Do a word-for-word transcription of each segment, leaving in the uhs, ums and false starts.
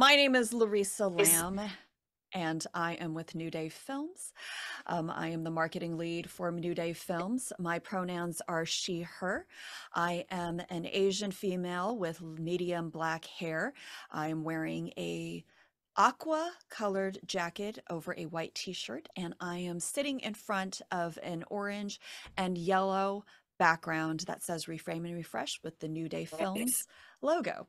My name is Larissa Lamb, and I am with New Day Films. Um, I am the marketing lead for New Day Films. My pronouns are she, her. I am an Asian female with medium black hair. I am wearing a aqua colored jacket over a white t-shirt, and I am sitting in front of an orange and yellow background that says Reframe and Refresh with the New Day Films logo.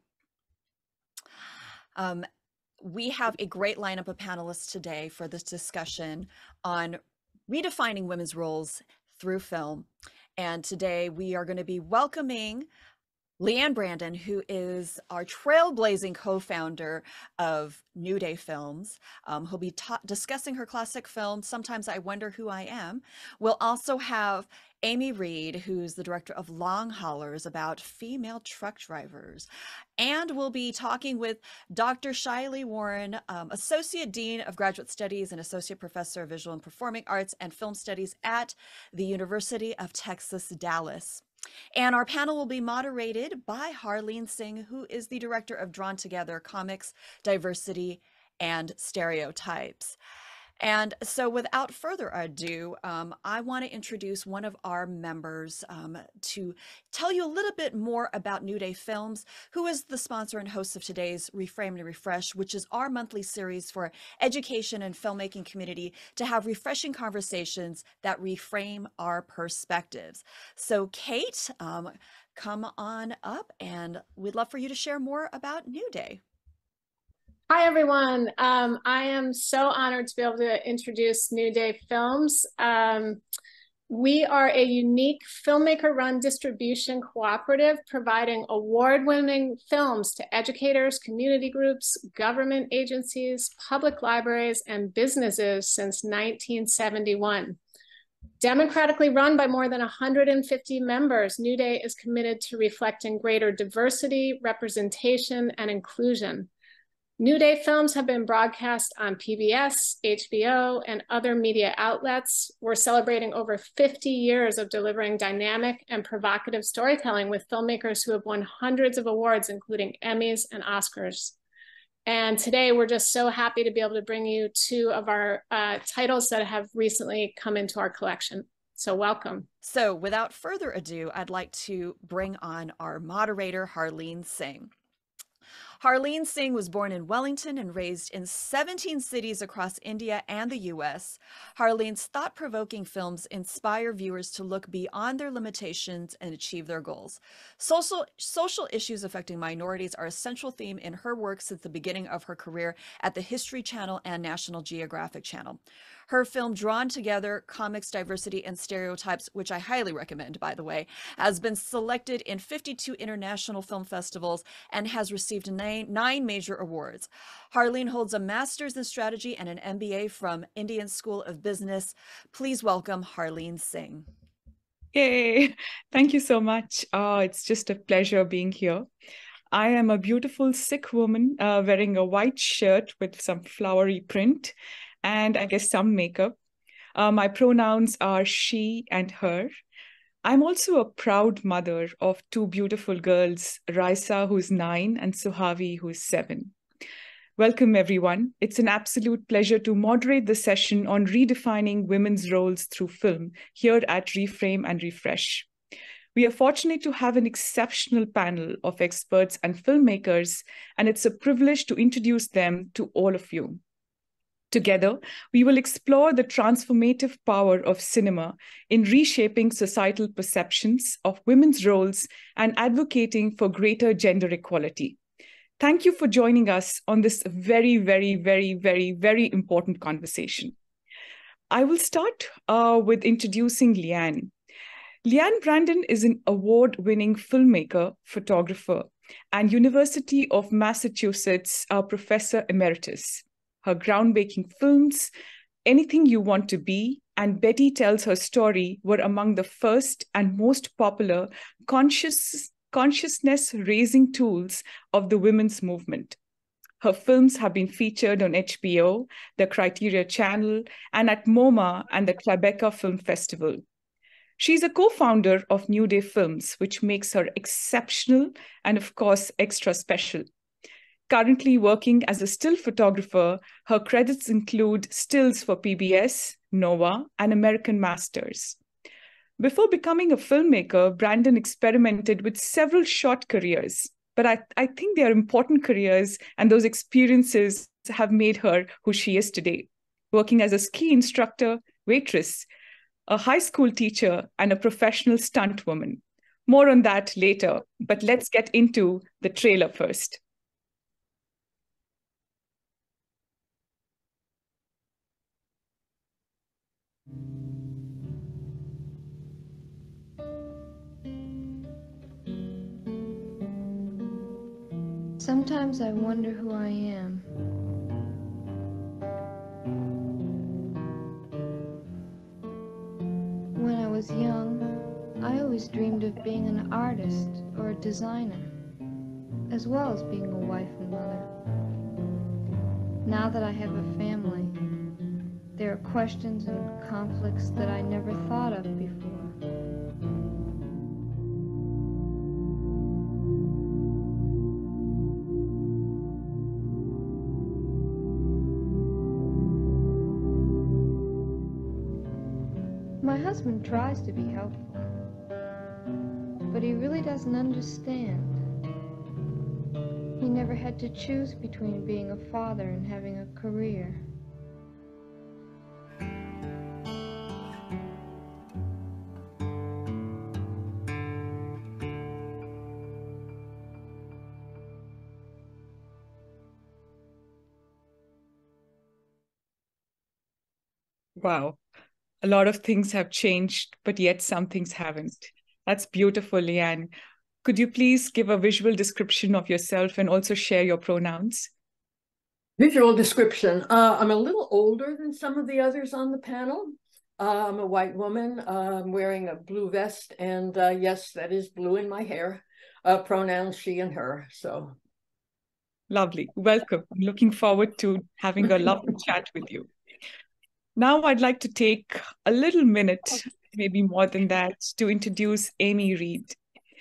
Um, we have a great lineup of panelists today for this discussion on redefining women's roles through film. And today we are going to be welcoming Liane Brandon, who is our trailblazing co-founder of New Day Films. Um, who'll be discussing her classic film, Sometimes I Wonder Who I Am. We'll also have Amy Reid, who's the director of Long Haulers, about female truck drivers. And we'll be talking with Doctor Shilyh Warren, um, Associate Dean of Graduate Studies and Associate Professor of Visual and Performing Arts and Film Studies at the University of Texas, Dallas. And our panel will be moderated by Harleen Singh, who is the director of Drawn Together Comics, Diversity, and Stereotypes. And so without further ado, um, I want to introduce one of our members um, to tell you a little bit more about New Day Films, who is the sponsor and host of today's Reframe and Refresh, which is our monthly series for education and filmmaking community to have refreshing conversations that reframe our perspectives. So Kate, um, come on up, and we'd love for you to share more about New Day. Hi, everyone. Um, I am so honored to be able to introduce New Day Films. Um, we are a unique filmmaker-run distribution cooperative providing award-winning films to educators, community groups, government agencies, public libraries, and businesses since nineteen seventy-one. Democratically run by more than one hundred fifty members, New Day is committed to reflecting greater diversity, representation, and inclusion. New Day Films have been broadcast on P B S, H B O, and other media outlets. We're celebrating over fifty years of delivering dynamic and provocative storytelling with filmmakers who have won hundreds of awards, including Emmys and Oscars. And today we're just so happy to be able to bring you two of our uh, titles that have recently come into our collection. So welcome. So without further ado, I'd like to bring on our moderator, Harleen Singh. Harleen Singh was born in Wellington and raised in seventeen cities across India and the U S. Harleen's thought-provoking films inspire viewers to look beyond their limitations and achieve their goals. Social, social issues affecting minorities are a central theme in her work since the beginning of her career at the History Channel and National Geographic Channel. Her film Drawn Together, Comics, Diversity, and Stereotypes, which I highly recommend, by the way, has been selected in fifty-two international film festivals and has received nine, nine major awards. Harleen holds a master's in strategy and an M B A from Indian School of Business. Please welcome Harleen Singh. Yay! Thank you so much. Uh, it's just a pleasure being here. I am a beautiful Sikh woman uh, wearing a white shirt with some flowery print and I guess some makeup. Uh, my pronouns are she and her. I'm also a proud mother of two beautiful girls, Raisa, who's nine, and Suhavi, who's seven. Welcome, everyone. It's an absolute pleasure to moderate the session on redefining women's roles through film here at Reframe and Refresh. We are fortunate to have an exceptional panel of experts and filmmakers, and it's a privilege to introduce them to all of you. Together, we will explore the transformative power of cinema in reshaping societal perceptions of women's roles and advocating for greater gender equality. Thank you for joining us on this very, very, very, very, very important conversation. I will start uh, with introducing Liane. Liane Brandon is an award-winning filmmaker, photographer, and University of Massachusetts uh, Professor Emeritus. Her groundbreaking films, Anything You Want to Be, and Betty Tells Her Story were among the first and most popular conscious, consciousness-raising tools of the women's movement. Her films have been featured on H B O, the Criteria Channel, and at MoMA and the Tribeca Film Festival. She's a co-founder of New Day Films, which makes her exceptional and, of course, extra special. Currently working as a still photographer, her credits include stills for P B S, Nova, and American Masters. Before becoming a filmmaker, Brandon experimented with several short careers, but I, I think they are important careers, and those experiences have made her who she is today, working as a ski instructor, waitress, a high school teacher, and a professional stunt woman. More on that later, but let's get into the trailer first. Sometimes I wonder who I am. When I was young, I always dreamed of being an artist or a designer, as well as being a wife and mother. Now that I have a family, there are questions and conflicts that I never thought of before. My husband tries to be helpful, but he really doesn't understand. He never had to choose between being a father and having a career. Wow. A lot of things have changed, but yet some things haven't. That's beautiful, Liane. Could you please give a visual description of yourself and also share your pronouns? Visual description. Uh, I'm a little older than some of the others on the panel. Uh, I'm a white woman. Uh, I'm wearing a blue vest, and uh, yes, that is blue in my hair. Uh, pronouns she and her. So lovely. Welcome. I'm looking forward to having a lovely chat with you. Now I'd like to take a little minute, maybe more than that, to introduce Amy Reid.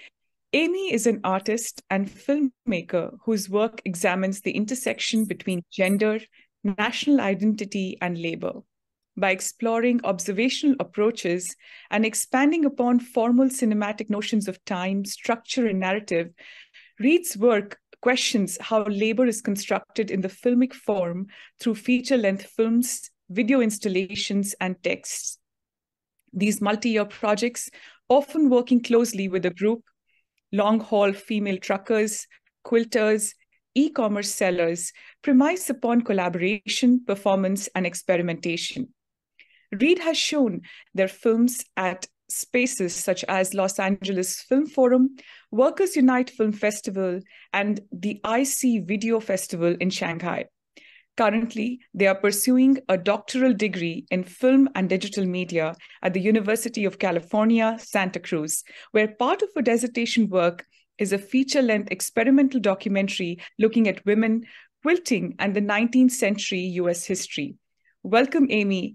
Amy is an artist and filmmaker whose work examines the intersection between gender, national identity, and labor. By exploring observational approaches and expanding upon formal cinematic notions of time, structure, and narrative, Reid's work questions how labor is constructed in the filmic form through feature-length films, video installations, and texts. These multi-year projects, often working closely with a group, long-haul female truckers, quilters, e-commerce sellers, premise upon collaboration, performance, and experimentation. Reid has shown their films at spaces such as Los Angeles Film Forum, Workers Unite Film Festival, and the I C Video Festival in Shanghai. Currently, they are pursuing a doctoral degree in film and digital media at the University of California, Santa Cruz, where part of her dissertation work is a feature-length experimental documentary looking at women, quilting, and the nineteenth century U S history. Welcome, Amy.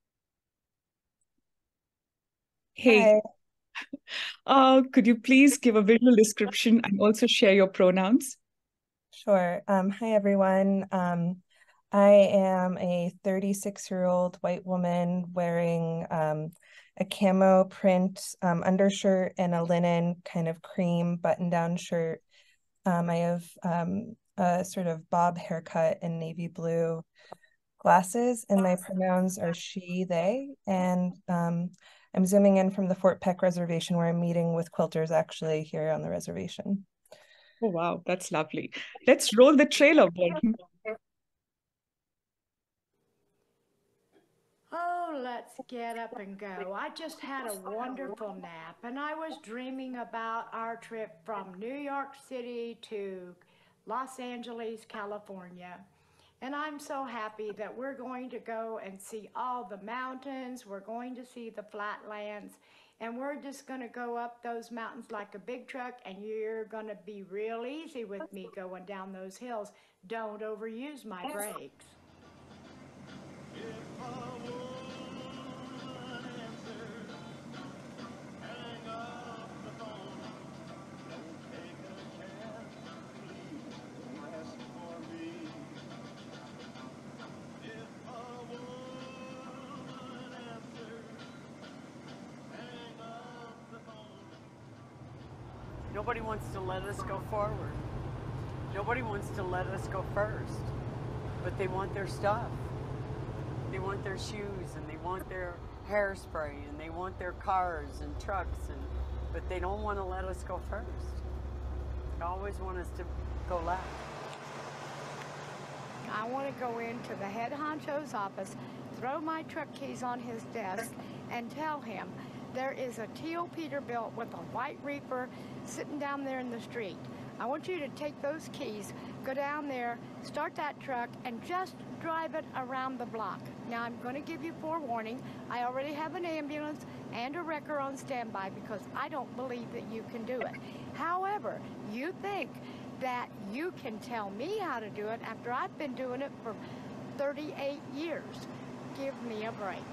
Hey, uh, could you please give a visual description and also share your pronouns? Sure. Um, hi, everyone. Um, I am a thirty-six-year-old white woman wearing um, a camo print um, undershirt and a linen kind of cream button-down shirt. Um, I have um, a sort of bob haircut and navy blue glasses, and my pronouns are she, they, and um, I'm zooming in from the Fort Peck Reservation where I'm meeting with quilters actually here on the reservation. Oh, wow, that's lovely. Let's roll the trailer, Brandon. Oh, let's get up and go. I just had a wonderful nap, and I was dreaming about our trip from New York City to Los Angeles, California. And I'm so happy that we're going to go and see all the mountains, we're going to see the flatlands, and we're just going to go up those mountains like a big truck, and you're going to be real easy with me going down those hills. Don't overuse my brakes. Nobody wants to let us go forward. Nobody wants to let us go first. But they want their stuff. They want their shoes, and they want their hairspray, and they want their cars and trucks, and but they don't want to let us go first. They always want us to go last. I want to go into the head honcho's office, throw my truck keys on his desk, and tell him there is a teal Peterbilt with a white reefer sitting down there in the street. I want you to take those keys, go down there, start that truck, and just drive it around the block. Now, I'm going to give you forewarning. I already have an ambulance and a wrecker on standby because I don't believe that you can do it. However, you think that you can tell me how to do it after I've been doing it for thirty-eight years. Give me a break.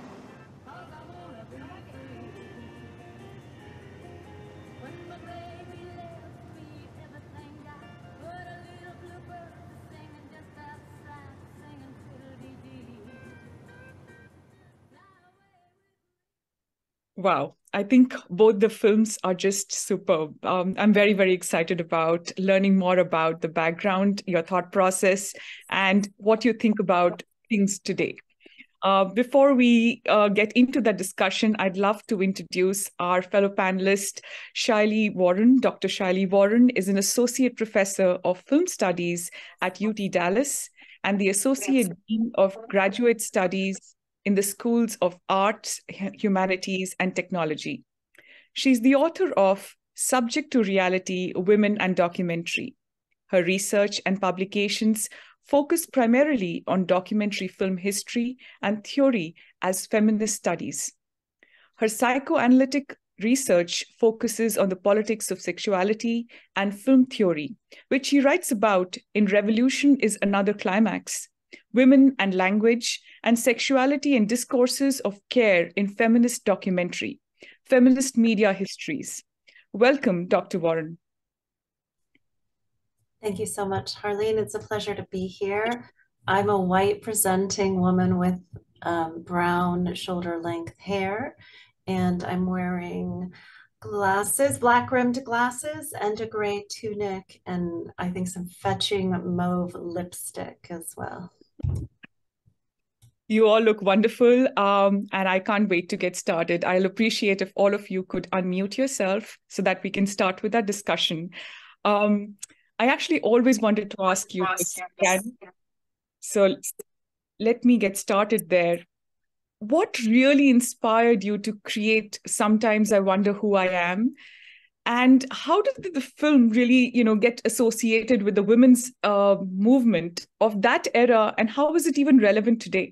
Wow, I think both the films are just superb. Um, I'm very, very excited about learning more about the background, your thought process, and what you think about things today. Uh, before we uh, get into that discussion, I'd love to introduce our fellow panelist, Shilyh Warren. Doctor Shilyh Warren is an associate professor of film studies at U T Dallas and the associate dean of graduate studies in the schools of arts, humanities, and technology. She's the author of Subject to Reality, Women and Documentary. Her research and publications focus primarily on documentary film history and theory as feminist studies. Her psychoanalytic research focuses on the politics of sexuality and film theory, which she writes about in Revolution is Another Climax, Women and Language, and Sexuality and Discourses of Care in Feminist Documentary, Feminist Media Histories. Welcome, Doctor Warren. Thank you so much, Harleen. It's a pleasure to be here. I'm a white presenting woman with um, brown shoulder-length hair, and I'm wearing glasses, black-rimmed glasses, and a gray tunic, and I think some fetching mauve lipstick as well. You all look wonderful, um, and I can't wait to get started. I'll appreciate if all of you could unmute yourself so that we can start with our discussion. Um, I actually always wanted to ask you this again. So let me get started there. What really inspired you to create Sometimes I Wonder Who I Am? And how did the film really, you know, get associated with the women's uh, movement of that era? And how is it even relevant today?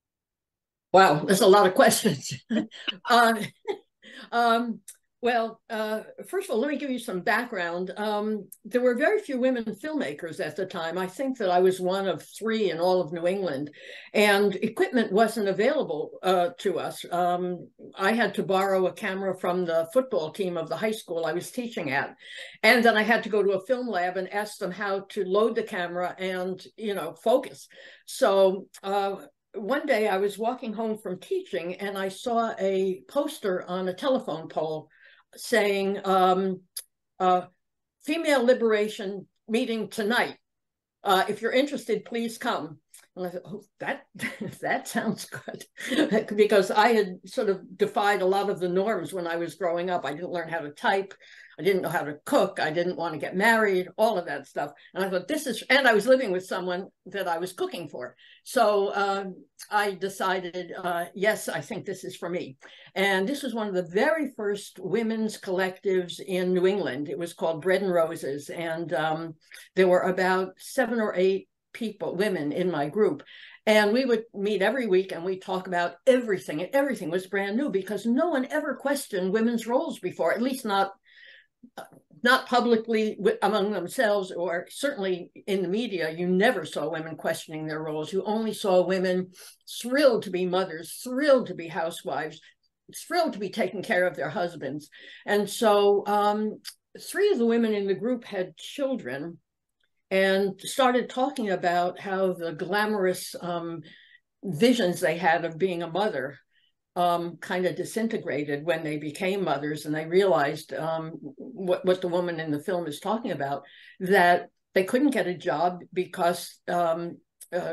Wow, there's a lot of questions. uh, um, well, uh, first of all, let me give you some background. Um, there were very few women filmmakers at the time. I think that I was one of three in all of New England, and equipment wasn't available uh, to us. Um, I had to borrow a camera from the football team of the high school I was teaching at, and then I had to go to a film lab and ask them how to load the camera and, you know, focus. So uh, one day I was walking home from teaching, and I saw a poster on a telephone pole saying, um, uh, female liberation meeting tonight. Uh, if you're interested, please come. And I thought, oh, that, that sounds good. Because I had sort of defied a lot of the norms when I was growing up. I didn't learn how to type. I didn't know how to cook. I didn't want to get married, all of that stuff. And I thought, this is, and I was living with someone that I was cooking for. So um, I decided, uh, yes, I think this is for me. And this was one of the very first women's collectives in New England. It was called Bread and Roses. And um, there were about seven or eight people, women in my group. And we would meet every week and we'd talk about everything. And everything was brand new because no one ever questioned women's roles before, at least not not publicly among themselves, or certainly in the media. You never saw women questioning their roles. You only saw women thrilled to be mothers, thrilled to be housewives, thrilled to be taking care of their husbands. And so um, three of the women in the group had children and started talking about how the glamorous um, visions they had of being a mother um, kind of disintegrated when they became mothers and they realized um, what, what the woman in the film is talking about, that they couldn't get a job because um, uh,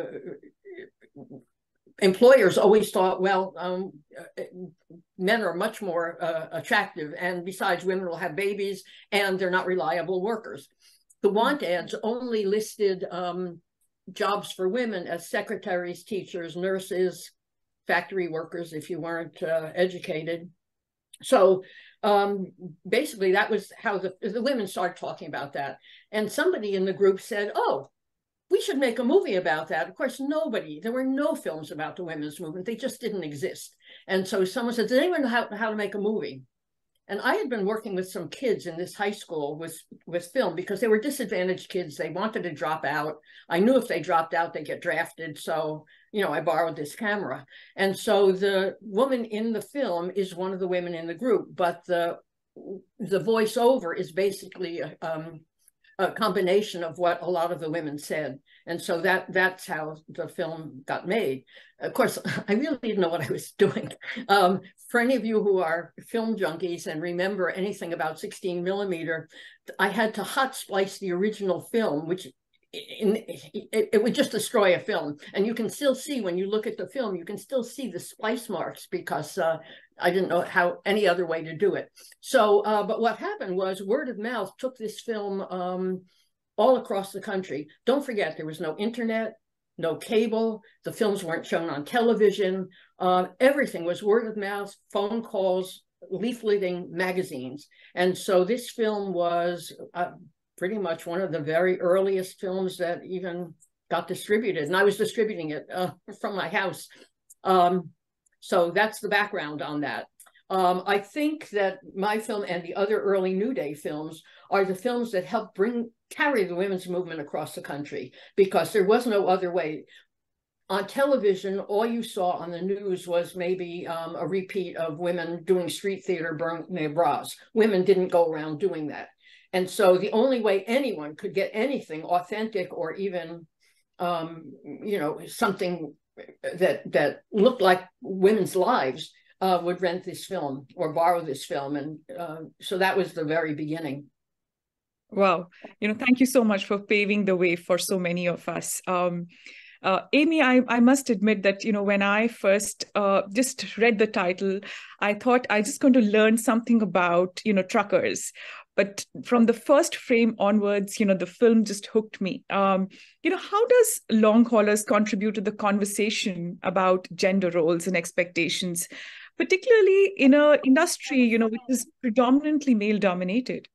employers always thought, well, um, men are much more uh, attractive, and besides, women will have babies and they're not reliable workers. The want ads only listed um, jobs for women as secretaries, teachers, nurses, factory workers if you weren't uh, educated. So um, basically that was how the, the women started talking about that. And somebody in the group said, oh, we should make a movie about that. Of course, nobody, there were no films about the women's movement. They just didn't exist. And so someone said, does anyone know how, how to make a movie? And I had been working with some kids in this high school with, with film because they were disadvantaged kids. They wanted to drop out. I knew if they dropped out, they'd get drafted. So, you know, I borrowed this camera. And so the woman in the film is one of the women in the group, but the, the voiceover is basically a, um, a combination of what a lot of the women said. And so that that's how the film got made. Of course, I really didn't know what I was doing. Um, for any of you who are film junkies and remember anything about sixteen millimeter, I had to hot splice the original film, which in, it, it would just destroy a film. And you can still see, when you look at the film, you can still see the splice marks because uh, I didn't know how any other way to do it. So, uh, but what happened was word of mouth took this film um, all across the country. Don't forget, there was no internet, no cable. The films weren't shown on television. Uh, everything was word of mouth, phone calls, leafleting, magazines. And so this film was uh, pretty much one of the very earliest films that even got distributed. And I was distributing it uh, from my house. Um, so that's the background on that. Um, I think that my film and the other early New Day films are the films that helped bring, carry the women's movement across the country, because there was no other way. On television, all you saw on the news was maybe um, a repeat of women doing street theater, burning their bras. Women didn't go around doing that. And so the only way anyone could get anything authentic or even, um, you know, something that that looked like women's lives uh, would rent this film or borrow this film. And uh, so that was the very beginning. Wow. You know, thank you so much for paving the way for so many of us. Um, uh, Amy, I, I must admit that, you know, when I first uh, just read the title, I thought I just going to learn something about, you know, truckers. But from the first frame onwards, you know, the film just hooked me. Um, you know, how does long haulers contribute to the conversation about gender roles and expectations, particularly in an industry, you know, which is predominantly male dominated?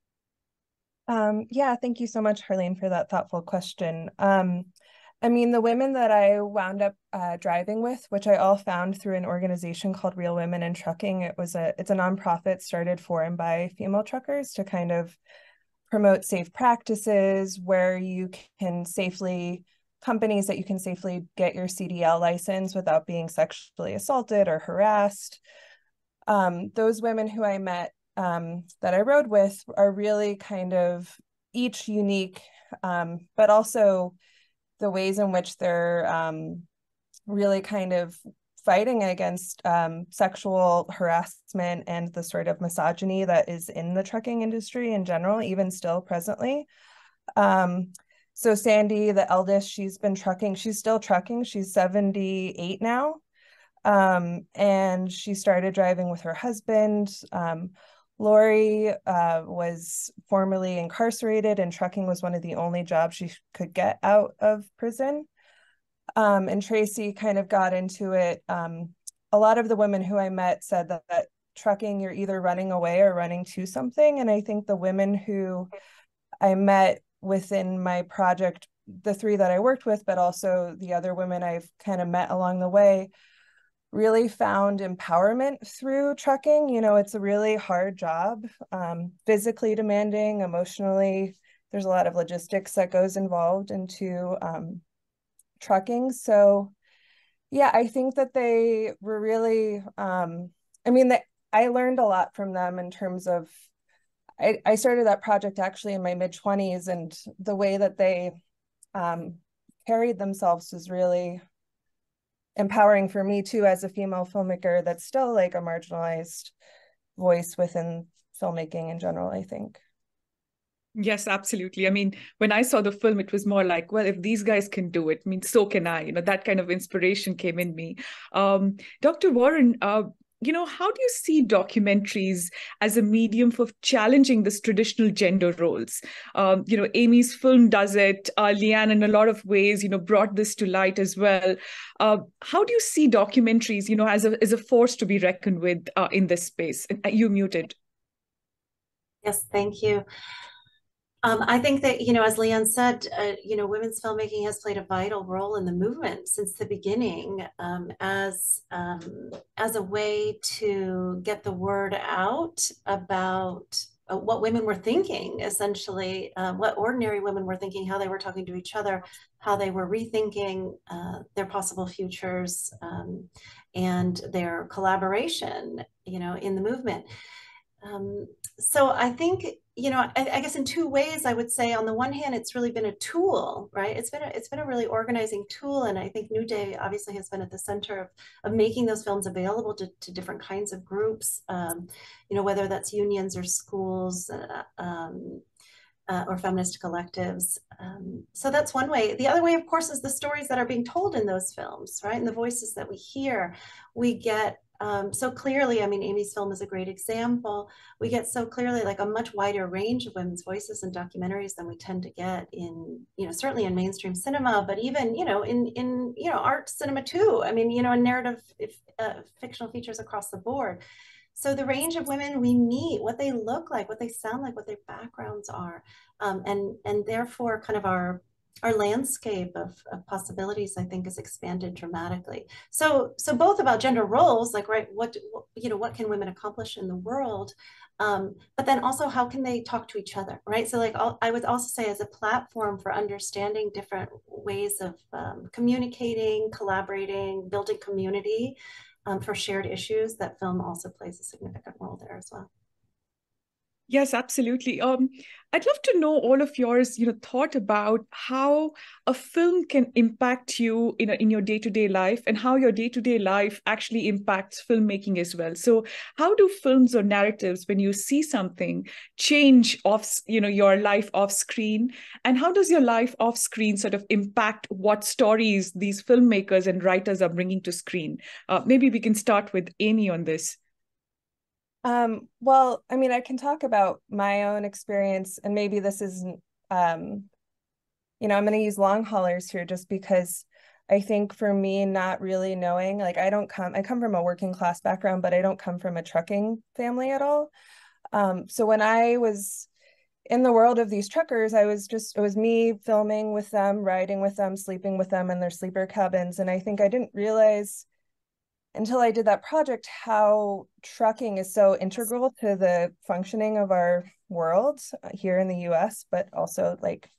Um, yeah, thank you so much, Harleen, for that thoughtful question. Um, I mean, the women that I wound up uh, driving with, which I all found through an organization called Real Women in Trucking. It was a, it's a nonprofit started for and by female truckers to kind of promote safe practices where you can safely, companies that you can safely get your C D L license without being sexually assaulted or harassed. Um, those women who I met um, that I rode with are really kind of each unique, um, but also the ways in which they're um, really kind of fighting against um, sexual harassment and the sort of misogyny that is in the trucking industry in general, even still presently. Um, so Sandy, the eldest, she's been trucking, she's still trucking, she's seventy-eight now. Um, and she started driving with her husband. Um, Lori uh, was formerly incarcerated, and trucking was one of the only jobs she could get out of prison. Um, and Tracy kind of got into it. Um, a lot of the women who I met said that, that trucking, you're either running away or running to something. And I think the women who I met within my project, the three that I worked with, but also the other women I've kind of met along the way, really found empowerment through trucking. You know, it's a really hard job, um, physically demanding, emotionally. There's a lot of logistics that goes involved into um, trucking. So yeah, I think that they were really, um, I mean, they, I learned a lot from them in terms of, I, I started that project actually in my mid twenties, and the way that they um, carried themselves was really empowering for me too, as a female filmmaker that's still like a marginalized voice within filmmaking in general, I think. Yes, absolutely. I mean, when I saw the film, it was more like, well, if these guys can do it, I mean, so can I. You know, that kind of inspiration came in me. Um, Doctor Warren, uh, you know, how do you see documentaries as a medium for challenging this traditional gender roles? Um, you know, Amy's film does it. Uh, Liane, in a lot of ways, you know, brought this to light as well. Uh, how do you see documentaries, you know, as a as a force to be reckoned with uh, in this space? You muted. Yes, thank you. Um, I think that, you know, as Liane said, uh, you know, women's filmmaking has played a vital role in the movement since the beginning, um, as, um, as a way to get the word out about uh, what women were thinking, essentially, uh, what ordinary women were thinking, how they were talking to each other, how they were rethinking uh, their possible futures, um, and their collaboration, you know, in the movement. Um, so I think, you know, I, I guess in two ways, I would say on the one hand, it's really been a tool, right? It's been a, it's been a really organizing tool. And I think New Day obviously has been at the center of, of making those films available to, to different kinds of groups, um, you know, whether that's unions or schools, uh, um, Uh, or feminist collectives. Um, so that's one way. The other way, of course, is the stories that are being told in those films, right? And the voices that we hear. We get um, so clearly, I mean, Amy's film is a great example. We get so clearly like a much wider range of women's voices in documentaries than we tend to get in, you know, certainly in mainstream cinema, but even, you know, in, in you know, art cinema too. I mean, you know, in narrative, if, uh, fictional features across the board. So the range of women we meet, what they look like, what they sound like, what their backgrounds are, um, and and therefore kind of our our landscape of, of possibilities, I think, is expanded dramatically. So so both about gender roles, like right, what you know, what can women accomplish in the world, um, but then also how can they talk to each other, right? So like I'll, I would also say as a platform for understanding different ways of um, communicating, collaborating, building community. Um, for shared issues, that film also plays a significant role there as well. Yes, absolutely. Um, I'd love to know all of yours, you know, thought about how a film can impact you in, a, in your day-to-day life and how your day-to-day life actually impacts filmmaking as well. So how do films or narratives, when you see something, change off, you know, your life off screen? And how does your life off screen sort of impact what stories these filmmakers and writers are bringing to screen? Uh, maybe we can start with Amy on this. Um, well, I mean, I can talk about my own experience, and maybe this isn't, um, you know, I'm going to use long haulers here just because I think for me, not really knowing, like I don't come, I come from a working class background, but I don't come from a trucking family at all. Um, so when I was in the world of these truckers, I was just, it was me filming with them, riding with them, sleeping with them in their sleeper cabins. And I think I didn't realize until I did that project how trucking is so integral to the functioning of our world here in the U S, but also like,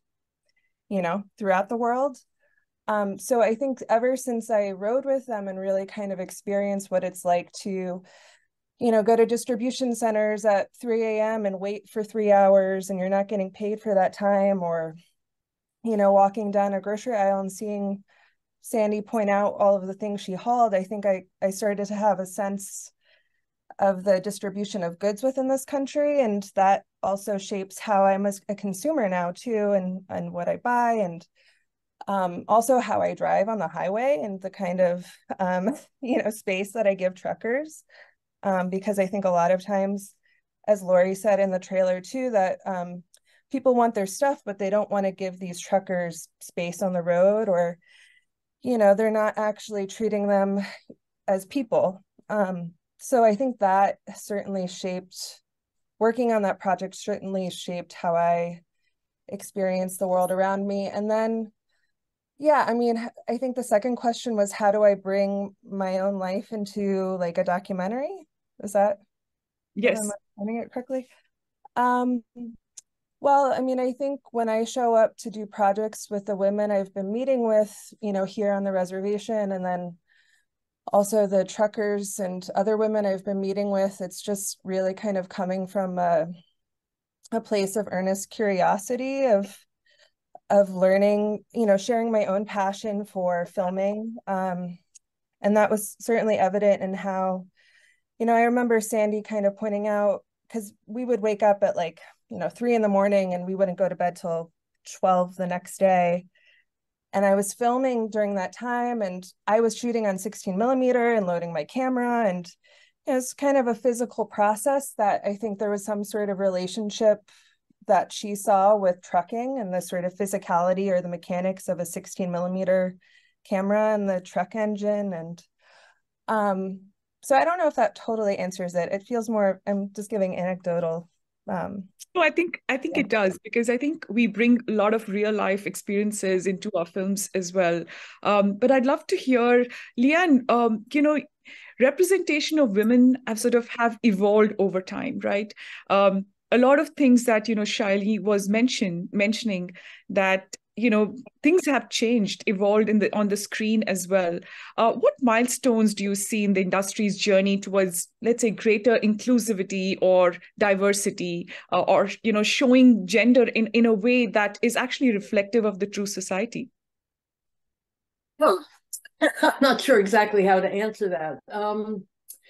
you know, throughout the world. Um, so I think ever since I rode with them and really kind of experienced what it's like to, you know, go to distribution centers at three A M and wait for three hours and you're not getting paid for that time, or, you know, walking down a grocery aisle and seeing Sandy point out all of the things she hauled, I think I, I started to have a sense of the distribution of goods within this country. And that also shapes how I'm a, a consumer now too, and, and what I buy, and um, also how I drive on the highway and the kind of, um, you know, space that I give truckers. Um, because I think a lot of times, as Lori said in the trailer too, that um, people want their stuff, but they don't want to give these truckers space on the road, or you know, they're not actually treating them as people. Um, so I think that certainly shaped, working on that project certainly shaped how I experienced the world around me. And then, yeah, I mean, I think the second question was, how do I bring my own life into like a documentary? Is that, yes, am I understanding it correctly? Um, Well, I mean, I think when I show up to do projects with the women I've been meeting with, you know, here on the reservation, and then also the truckers and other women I've been meeting with, it's just really kind of coming from a, a place of earnest curiosity of, of learning, you know, sharing my own passion for filming, um, And that was certainly evident in how, you know, I remember Sandy kind of pointing out, because we would wake up at like, you know, three in the morning and we wouldn't go to bed till twelve the next day. And I was filming during that time, and I was shooting on sixteen millimeter and loading my camera. And it was kind of a physical process that I think there was some sort of relationship that she saw with trucking and the sort of physicality or the mechanics of a sixteen millimeter camera and the truck engine. And um, so I don't know if that totally answers it. It feels more, I'm just giving anecdotal. Um, no, I think I think yeah. it does, because I think we bring a lot of real life experiences into our films as well. Um, but I'd love to hear, Liane, um, you know, representation of women have sort of have evolved over time, right? Um, a lot of things that, you know, Shilyh was mention, mentioning that, you know, things have changed, evolved in the on the screen as well. Uh, what milestones do you see in the industry's journey towards, let's say, greater inclusivity or diversity, uh, or, you know, showing gender in, in a way that is actually reflective of the true society? Well, I'm not sure exactly how to answer that. Um,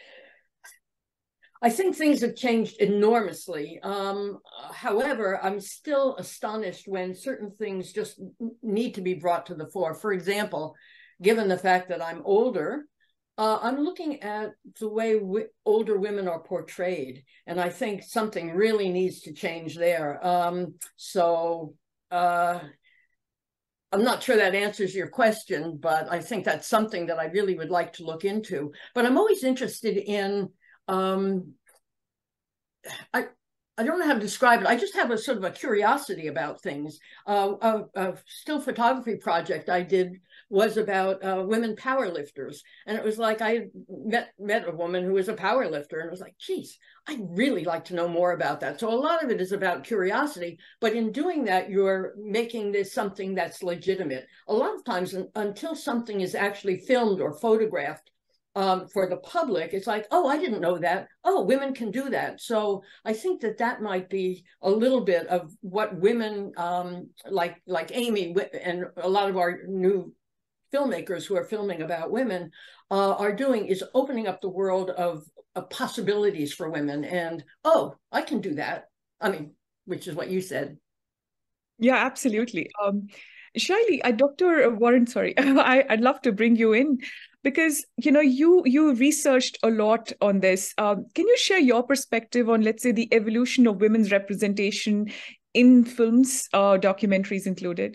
I think things have changed enormously. Um, however, I'm still astonished when certain things just need to be brought to the fore. For example, given the fact that I'm older, uh, I'm looking at the way older women are portrayed, and I think something really needs to change there. Um, so uh, I'm not sure that answers your question, but I think that's something that I really would like to look into. But I'm always interested in Um, I, I don't know how to describe it. I just have a sort of a curiosity about things. Uh, a, a still photography project I did was about uh, women powerlifters. And it was like I met, met a woman who was a powerlifter, and it was like, geez, I'd really like to know more about that. So a lot of it is about curiosity, but in doing that, you're making this something that's legitimate. A lot of times, until something is actually filmed or photographed, Um, for the public, it's like, oh, I didn't know that. Oh, women can do that. So I think that that might be a little bit of what women um, like like Amy and a lot of our new filmmakers who are filming about women uh, are doing, is opening up the world of, of possibilities for women. And, oh, I can do that. I mean, which is what you said. Yeah, absolutely. Um, Shilyh, uh, Doctor Warren, sorry, I, I'd love to bring you in, because, you know, you you researched a lot on this. Um, can you share your perspective on, let's say, the evolution of women's representation in films, uh, documentaries included?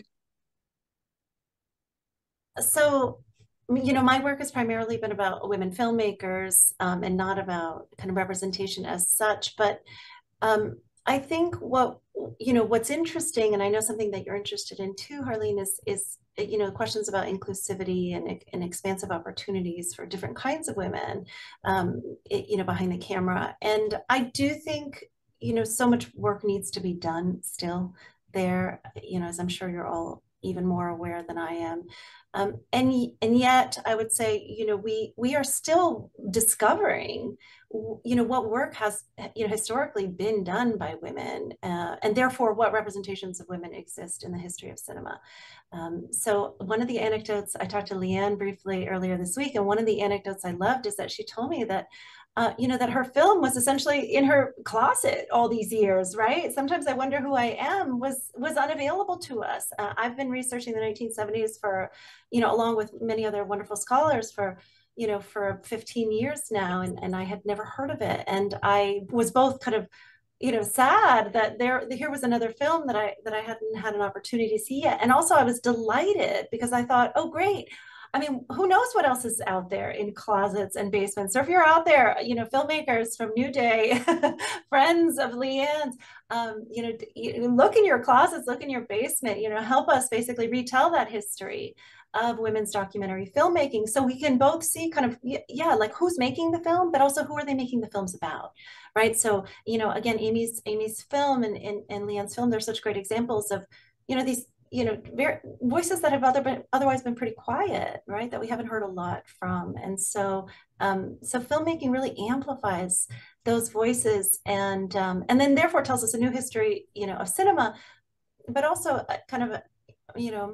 So, you know, my work has primarily been about women filmmakers um, and not about kind of representation as such. But um, I think what, you know, what's interesting, and I know something that you're interested in too, Harleen, is, is you know, questions about inclusivity and, and expansive opportunities for different kinds of women, um, it, you know, behind the camera. And I do think, you know, so much work needs to be done still there, you know, as I'm sure you're all even more aware than I am. Um, and, and yet I would say, you know, we, we are still discovering, you know, what work has, you know, historically been done by women, uh, and therefore what representations of women exist in the history of cinema. Um, so one of the anecdotes, I talked to Liane briefly earlier this week, and one of the anecdotes I loved is that she told me that Uh, you know, that her film was essentially in her closet all these years, right? Sometimes I wonder who I am was was unavailable to us. Uh, I've been researching the nineteen seventies for, you know, along with many other wonderful scholars for, you know, for fifteen years now, and, and I had never heard of it. And I was both kind of, you know, sad that there here was another film that I that I hadn't had an opportunity to see yet. And also I was delighted because I thought, oh, great. I mean, who knows what else is out there in closets and basements? So if you're out there, you know, filmmakers from New Day, friends of Liane's, um, you know, look in your closets, look in your basement, you know, help us basically retell that history of women's documentary filmmaking, so we can both see kind of, yeah, like who's making the film, but also who are they making the films about, right? So, you know, again, Amy's Amy's film and, and, and Liane's film, they're such great examples of, you know, these, you know, very, voices that have other been, otherwise been pretty quiet, right? That we haven't heard a lot from. And so, um, so filmmaking really amplifies those voices, and um, and then therefore tells us a new history, you know, of cinema, but also a, kind of, a, you know,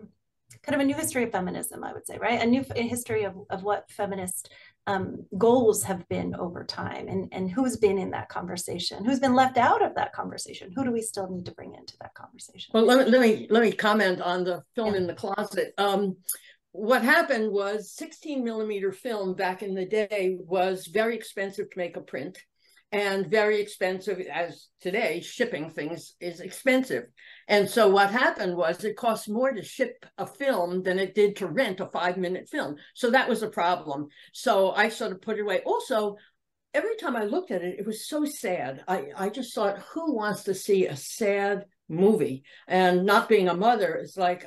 kind of a new history of feminism, I would say, right? A new a history of, of what feminist um, goals have been over time, and, and who's been in that conversation, who's been left out of that conversation, who do we still need to bring into that conversation? Well, let me, let me, let me comment on the film Yeah. in the closet. Um, what happened was sixteen millimeter film back in the day was very expensive to make a print, and very expensive, as today, shipping things is expensive. And so what happened was it cost more to ship a film than it did to rent a five minute film. So that was a problem. So I sort of put it away. Also, every time I looked at it, it was so sad. I, I just thought, who wants to see a sad movie? And not being a mother is like,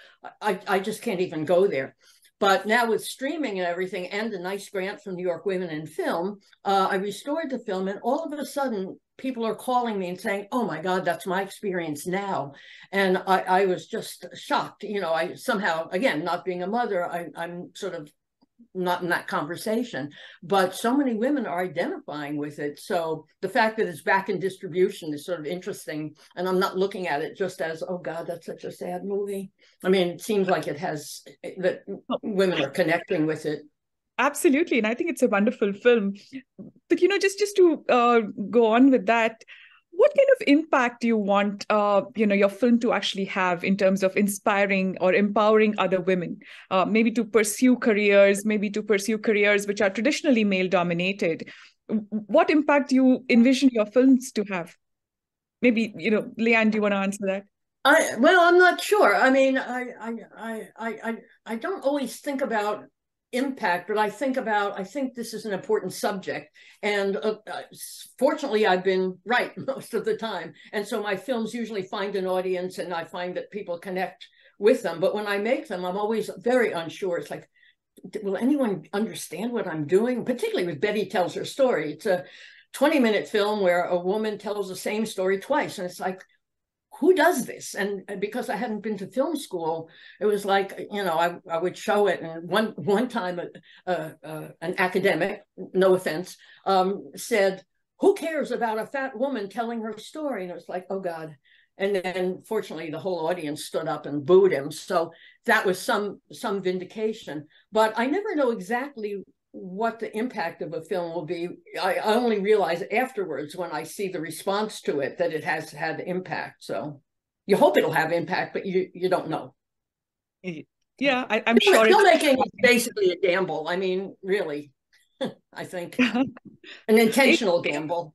I, I just can't even go there. But now with streaming and everything, and a nice grant from New York Women in Film, uh, I restored the film, and all of a sudden, people are calling me and saying, oh my God, that's my experience now. And I, I was just shocked. You know, I somehow, again, not being a mother, I, I'm sort of not in that conversation, but so many women are identifying with it. So the fact that it's back in distribution is sort of interesting. And I'm not looking at it just as, oh God, that's such a sad movie. I mean, it seems like it has, that women are connecting with it. Absolutely. And I think it's a wonderful film. But, you know, just, just to uh, go on with that, what kind of impact do you want, uh, you know, your film to actually have in terms of inspiring or empowering other women, uh, maybe to pursue careers, maybe to pursue careers which are traditionally male-dominated? What impact do you envision your films to have? Maybe, you know, Liane, do you want to answer that? I, well, I'm not sure. I mean, I, I, I, I, I don't always think about impact, but I think about, I think this is an important subject. And uh, fortunately, I've been right most of the time. And so my films usually find an audience, and I find that people connect with them. But when I make them, I'm always very unsure. It's like, will anyone understand what I'm doing? Particularly with Betty Tells Her Story. It's a twenty minute film where a woman tells the same story twice. And it's like, who does this? And because I hadn't been to film school, it was like, you know, I, I would show it. And one, one time, uh, uh, an academic, no offense, um, said, who cares about a fat woman telling her story? And it was like, oh God. And then fortunately, the whole audience stood up and booed him. So that was some, some vindication. But I never know exactly what the impact of a film will be. I only realize afterwards, when I see the response to it, that it has had impact. So you hope it'll have impact, but you you don't know. Yeah, I, I'm Film, sure. Filmmaking is basically a gamble. I mean, really, I think an intentional gamble.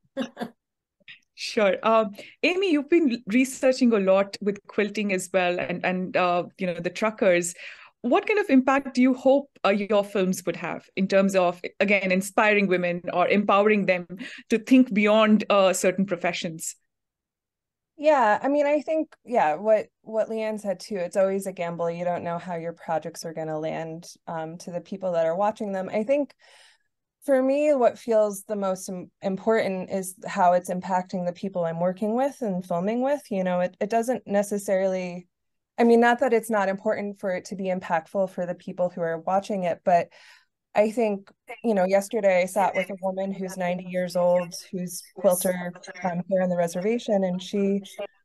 Sure. Um, Amy, you've been researching a lot with quilting as well, and and uh, you know, the truckers. What kind of impact do you hope uh, your films would have in terms of, again, inspiring women or empowering them to think beyond uh, certain professions? Yeah, I mean, I think, yeah, what what Liane said too, it's always a gamble. You don't know how your projects are going to land um, to the people that are watching them. I think for me, what feels the most important is how it's impacting the people I'm working with and filming with. You know, it, it doesn't necessarily, I mean, not that it's not important for it to be impactful for the people who are watching it, but I think, you know, yesterday I sat with a woman who's ninety years old, who's quilter um, here on the reservation, and she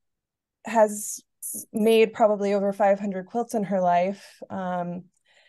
has made probably over five hundred quilts in her life. Um,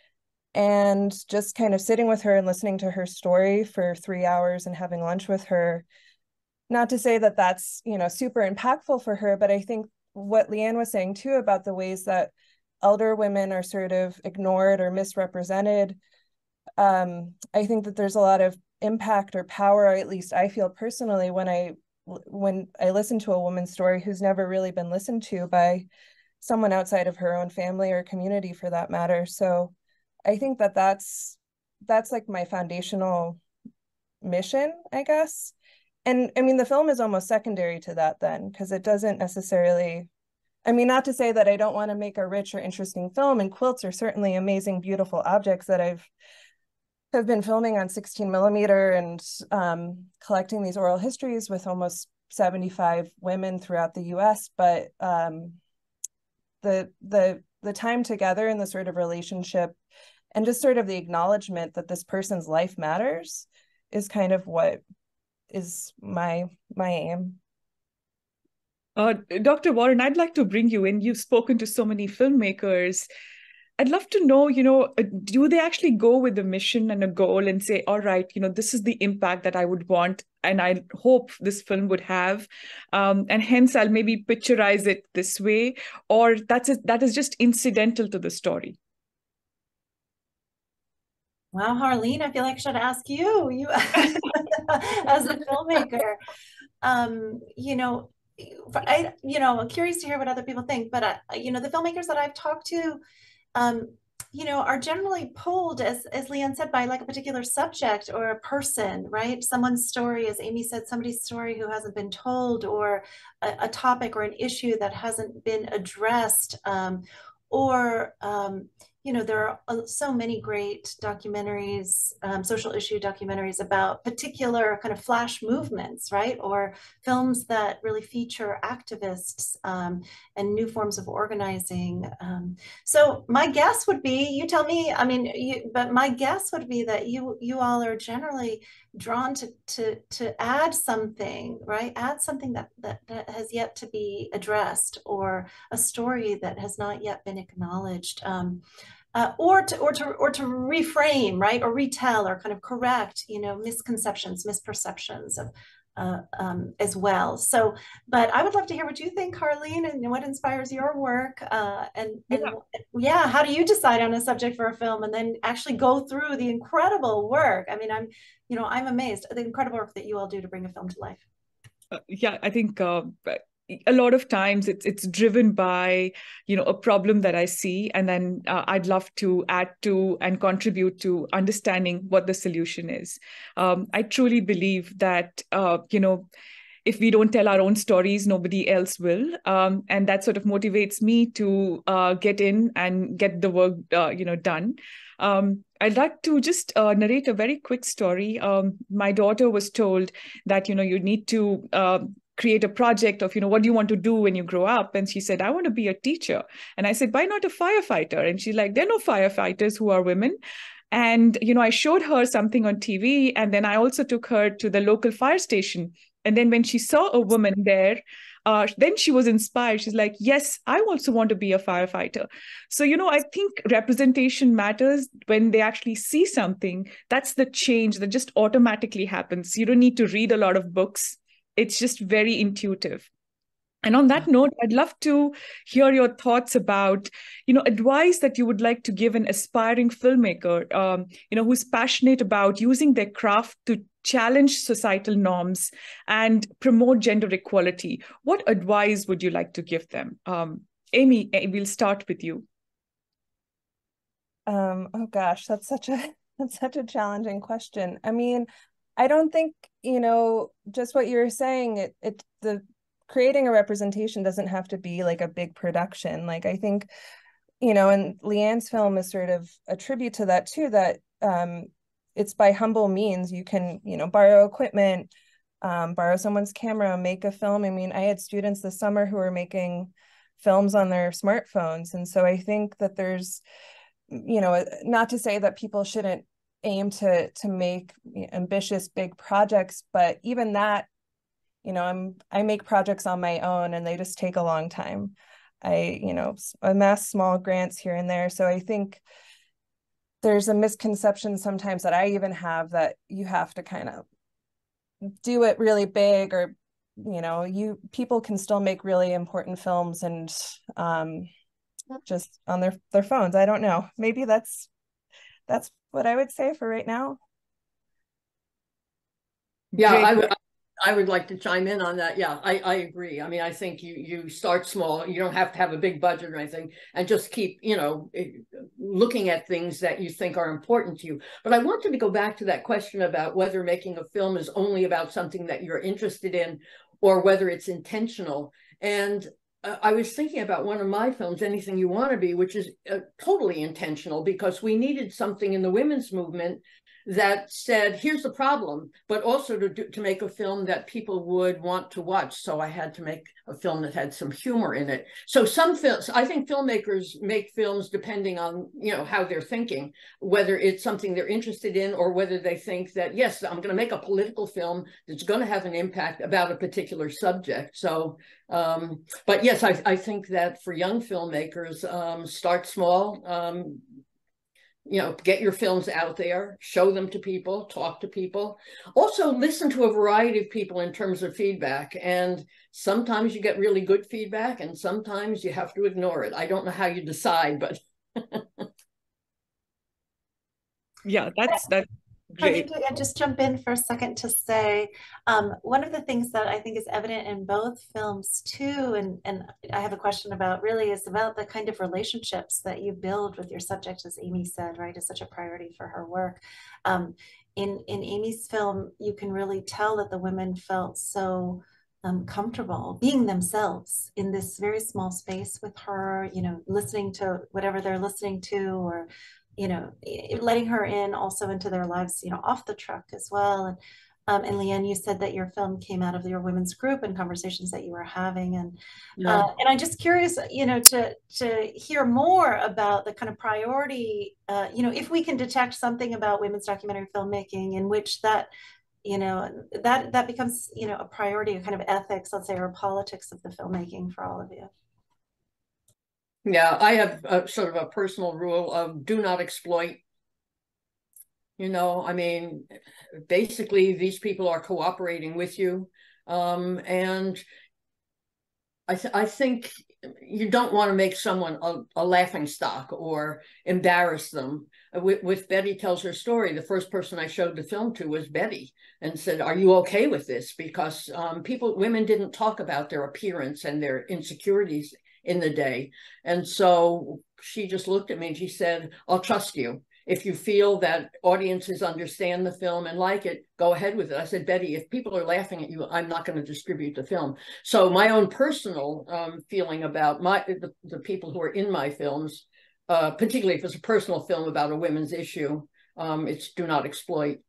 and just kind of sitting with her and listening to her story for three hours and having lunch with her, not to say that that's, you know, super impactful for her, but I think what Liane was saying too about the ways that elder women are sort of ignored or misrepresented, um, I think that there's a lot of impact or power, or at least I feel personally, when I when I listen to a woman's story who's never really been listened to by someone outside of her own family or community for that matter. So I think that that's that's like my foundational mission, I guess. And I mean, the film is almost secondary to that then, because it doesn't necessarily, I mean, not to say that I don't want to make a rich or interesting film, and quilts are certainly amazing, beautiful objects that I've have been filming on sixteen millimeter and um, collecting these oral histories with almost seventy-five women throughout the U S. But um, the the the time together and the sort of relationship and just sort of the acknowledgement that this person's life matters is kind of what is my my aim. Uh, Doctor Warren, I'd like to bring you in. You've spoken to so many filmmakers. I'd love to know, you know, do they actually go with a mission and a goal and say, all right, you know, this is the impact that I would want and I hope this film would have. Um, and hence I'll maybe picturize it this way, or that's a, that is just incidental to the story. Wow, Harleen, I feel like I should ask you, you as a filmmaker. Um, you know, I, you know, I'm curious to hear what other people think, but, uh, you know, the filmmakers that I've talked to, um, you know, are generally pulled, as, as Liane said, by like a particular subject or a person, right? Someone's story, as Amy said, somebody's story who hasn't been told, or a, a topic or an issue that hasn't been addressed, um, or, um, you know, there are so many great documentaries, um, social issue documentaries about particular kind of flash movements, right? Or films that really feature activists um, and new forms of organizing. Um, so my guess would be, you tell me, I mean, you, but my guess would be that you you all are generally drawn to to to add something, right? Add something that that, that has yet to be addressed, or a story that has not yet been acknowledged. Um, Uh, or to or to or to reframe, right, or retell, or kind of correct, you know, misconceptions, misperceptions of uh, um, as well. So, but I would love to hear what you think, Harleen, and what inspires your work. Uh, and and yeah. yeah, how do you decide on a subject for a film, and then actually go through the incredible work? I mean, I'm, you know, I'm amazed at the incredible work that you all do to bring a film to life. Uh, yeah, I think. Uh, a lot of times it's it's driven by, you know, a problem that I see, and then uh, I'd love to add to and contribute to understanding what the solution is. Um, I truly believe that, uh, you know, if we don't tell our own stories, nobody else will. Um, and that sort of motivates me to uh, get in and get the work, uh, you know, done. Um, I'd like to just uh, narrate a very quick story. Um, my daughter was told that, you know, you need to uh, create a project of, you know, what do you want to do when you grow up? And she said, I want to be a teacher. And I said, why not a firefighter? And she's like, there are no firefighters who are women. And, you know, I showed her something on T V, and then I also took her to the local fire station. And then when she saw a woman there, uh, then she was inspired. She's like, yes, I also want to be a firefighter. So, you know, I think representation matters. When they actually see something, that's the change that just automatically happens. You don't need to read a lot of books. It's just very intuitive. And on that note, I'd love to hear your thoughts about, you know, advice that you would like to give an aspiring filmmaker, um, you know, who's passionate about using their craft to challenge societal norms and promote gender equality. What advice would you like to give them? Um, Amy, we'll start with you. Um, oh gosh, that's such a that's such a challenging question. I mean, I don't think, you know, just what you were saying, it, it the creating a representation doesn't have to be like a big production. Like, I think, you know, and Liane's film is sort of a tribute to that too, that um, it's by humble means. You can, you know, borrow equipment, um, borrow someone's camera, make a film. I mean, I had students this summer who were making films on their smartphones. And so I think that there's, you know, not to say that people shouldn't aim to to make ambitious big projects, but even that, you know, I'm I make projects on my own and they just take a long time. I, you know, amass small grants here and there. So I think there's a misconception sometimes that I even have, that you have to kind of do it really big, or, you know, you people can still make really important films and um, just on their, their phones. I don't know. Maybe that's that's what I would say for right now. Yeah, I would. I would like to chime in on that. Yeah, I, I agree. I mean, I think you you start small. You don't have to have a big budget or anything, and just keep, you know, looking at things that you think are important to you. But I wanted to go back to that question about whether making a film is only about something that you're interested in, or whether it's intentional. And uh, I was thinking about one of my films, Anything You Want to Be, which is uh, totally intentional, because we needed something in the women's movement that said, here's the problem, but also to, do, to make a film that people would want to watch. So I had to make a film that had some humor in it. So some films, I think filmmakers make films depending on, you know, how they're thinking, whether it's something they're interested in or whether they think that, yes, I'm going to make a political film that's going to have an impact about a particular subject. So, um, but yes, I, I think that for young filmmakers, um, start small, um, you know, get your films out there, show them to people, talk to people. Also listen to a variety of people in terms of feedback. And sometimes you get really good feedback and sometimes you have to ignore it. I don't know how you decide, but. Yeah, that's, that's great. Can I just jump in for a second to say, um, one of the things that I think is evident in both films too, and, and I have a question about really is about the kind of relationships that you build with your subject, as Amy said, right, is such a priority for her work. Um, in, in Amy's film, you can really tell that the women felt so um, comfortable being themselves in this very small space with her, you know, listening to whatever they're listening to, or you know, letting her in also into their lives, you know, off the truck as well. And, um, and Liane, you said that your film came out of your women's group and conversations that you were having. And, yeah. uh, and I'm just curious, you know, to, to hear more about the kind of priority, uh, you know, if we can detect something about women's documentary filmmaking in which that, you know, that, that becomes, you know, a priority, a kind of ethics, let's say, or politics of the filmmaking for all of you. Yeah, I have a, sort of a personal rule of do not exploit. You know, I mean, basically these people are cooperating with you. Um, and I, th I think you don't want to make someone a, a laughing stock or embarrass them. With, with Betty Tells Her Story, the first person I showed the film to was Betty and said, are you okay with this? Because um, people, women didn't talk about their appearance and their insecurities in the day. And so she just looked at me and she said, I'll trust you. If you feel that audiences understand the film and like it, go ahead with it. I said, Betty, if people are laughing at you, I'm not going to distribute the film. So my own personal um, feeling about my the, the people who are in my films, uh, particularly if it's a personal film about a women's issue, um, it's do not exploit.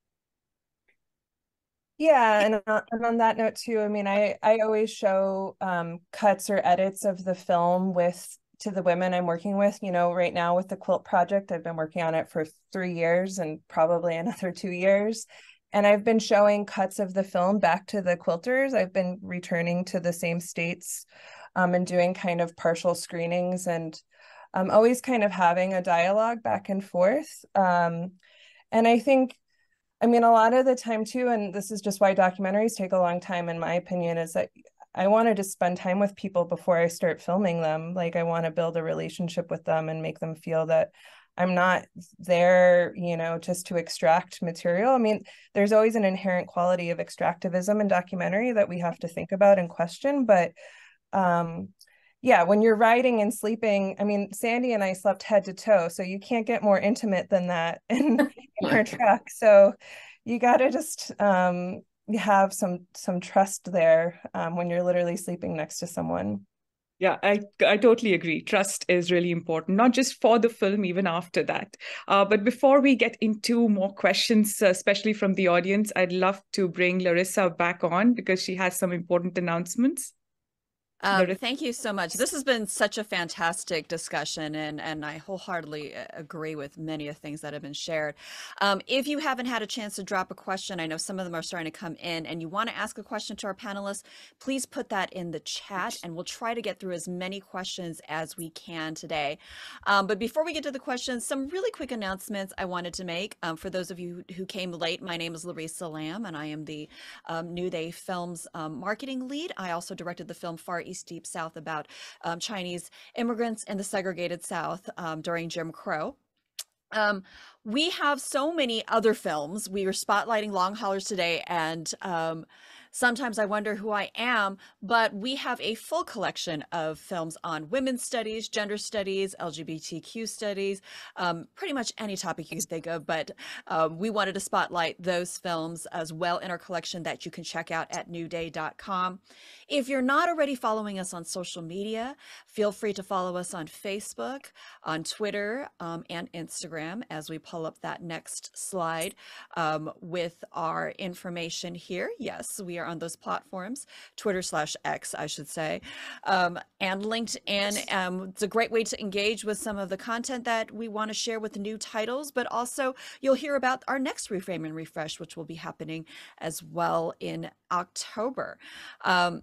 Yeah, and on, and on that note too, I mean, I, I always show um, cuts or edits of the film with to the women I'm working with. You know, right now with the quilt project, I've been working on it for three years and probably another two years. And I've been showing cuts of the film back to the quilters. I've been returning to the same states um, and doing kind of partial screenings and um, always kind of having a dialogue back and forth. Um, and I think I mean, a lot of the time too, and this is just why documentaries take a long time, in my opinion, is that I wanted to spend time with people before I start filming them. Like I want to build a relationship with them and make them feel that I'm not there, you know, just to extract material. I mean, there's always an inherent quality of extractivism in documentary that we have to think about and question, but um, yeah, when you're riding and sleeping, I mean, Sandy and I slept head to toe, so you can't get more intimate than that in, in her truck. So you got to just um, have some some trust there um, when you're literally sleeping next to someone. Yeah, I, I totally agree. Trust is really important, not just for the film, even after that. Uh, but before we get into more questions, uh, especially from the audience, I'd love to bring Larissa back on because she has some important announcements. Um, thank you so much. This has been such a fantastic discussion, and, and I wholeheartedly agree with many of the things that have been shared. Um, if you haven't had a chance to drop a question, I know some of them are starting to come in, and you want to ask a question to our panelists, please put that in the chat, and we'll try to get through as many questions as we can today. Um, but before we get to the questions, some really quick announcements I wanted to make. Um, for those of you who came late, my name is Larissa Lamb, and I am the um, New Day Films um, marketing lead. I also directed the film Far East Deep South about um, Chinese immigrants in the segregated South um, during Jim Crow. Um, we have so many other films. We are spotlighting Long Haulers today, and um, Sometimes I Wonder Who I Am, but we have a full collection of films on women's studies, gender studies, L G B T Q studies, um, pretty much any topic you can think of, but um, we wanted to spotlight those films as well in our collection that you can check out at new day dot com. If you're not already following us on social media, feel free to follow us on Facebook, on Twitter, um, and Instagram as we pull up that next slide um, with our information here. Yes, we are on those platforms, Twitter slash X, I should say, um, and LinkedIn. Um, it's a great way to engage with some of the content that we want to share with new titles, but also you'll hear about our next Reframe and Refresh, which will be happening as well in October. Um,